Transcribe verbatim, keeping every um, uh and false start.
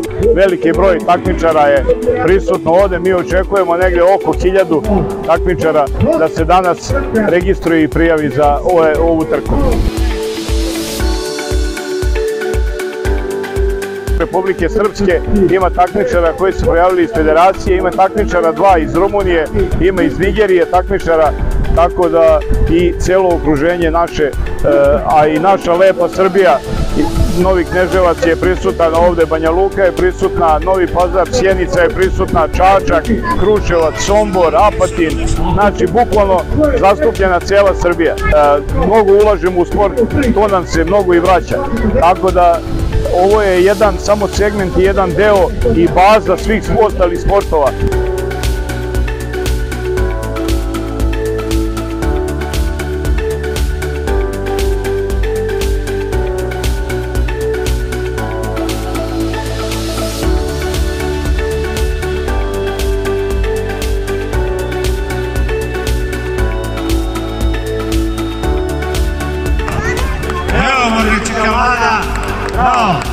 Beogradu. Veliki broj takmičara je prisutno ovde. Mi očekujemo negde oko hiljadu takmičara da se danas registruje i prijavi za ovu trku. Republike Srpske ima takmičara koji su prijavili iz federacije, ima takmičara dva iz Rumunije, ima iz Nigerije takmičara, tako da i celo okruženje naše, a i naša lepa Srbija, Novi Kneževac je prisutan ovde, Banja Luka je prisutna, Novi Pazar, Sjenica je prisutna, Čačak, Kruševac, Sombor, Apatin, znači bukvalno zastupljena cela Srbija. Mnogo ulažemo u sport, to nam se mnogo i vraća, tako da ovo je jedan samo segment i jedan deo i baza svih ostalih sportova. Evo, Modrić, kamada! Bravo!